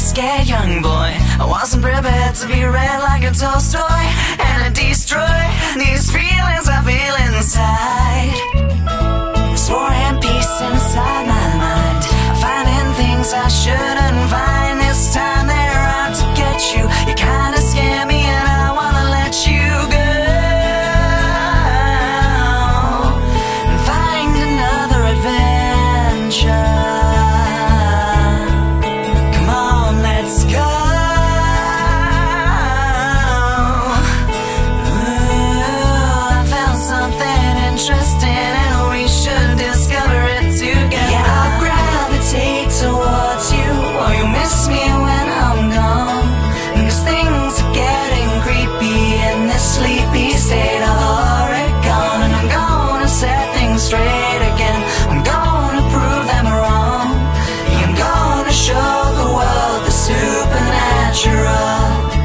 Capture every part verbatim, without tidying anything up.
scared young boy. I wasn't prepared to be read like a Tolstoy, and I destroy these feelings I feel inside. This war and peace inside my mind, finding things I shouldn't find. This time they're out to get you. You kinda scare me and I wanna let you go and find another adventure. Come on, let's go. Ooh, I found something interesting and we should discover it together. Yeah, I'll gravitate towards you, or you miss me when I'm gone. Cause things are getting creepy in this sleepy state of Oregon. And I'm gonna set things straight again. I'm gonna prove them wrong. I'm gonna show the world the supernatural.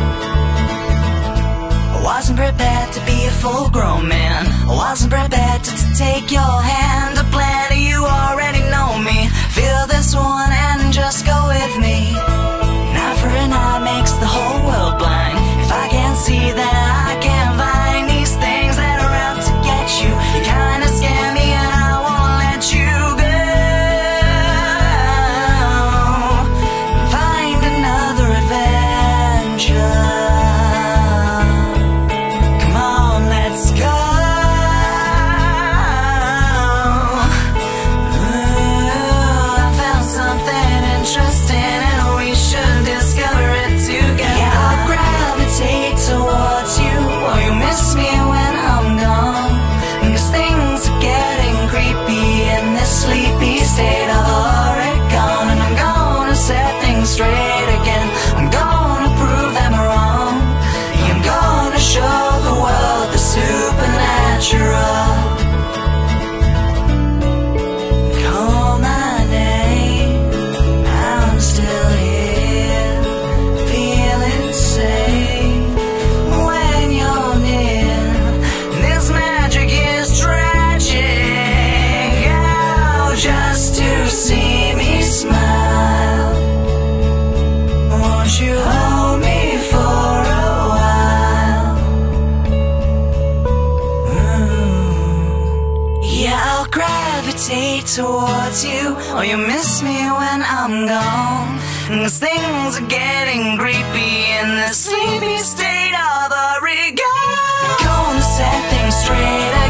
I wasn't prepared to be a full-grown man. I wasn't prepared to, to take your hand. A plan, you already know me. Feel this one and just go with me. An eye for an eye makes the whole world blind. If I can't see, then I can't find these things that are out to get you. You kinda scare me and I won't let you go. Find another adventure. Come on, let's go. Ooh, I found something interesting and we should discover it together. Yeah, I'll gravitate towards you, or you miss me when I'm gone. Cause things are getting creepy in this sleepy state of Oregon. And I'm gonna set things straight again. I'm gonna prove them wrong. I'm gonna show the world the supernatural. Call my name, I'm still here, feeling safe when you're near. This magic is tragic. Oh, just to see me smile. Won't you hold me for a while? Ooh. Yeah, I'll gravitate towards you, or you miss me when I'm gone. Cause things are getting creepy in the sleepy state of Oregon. Gonna set things straight.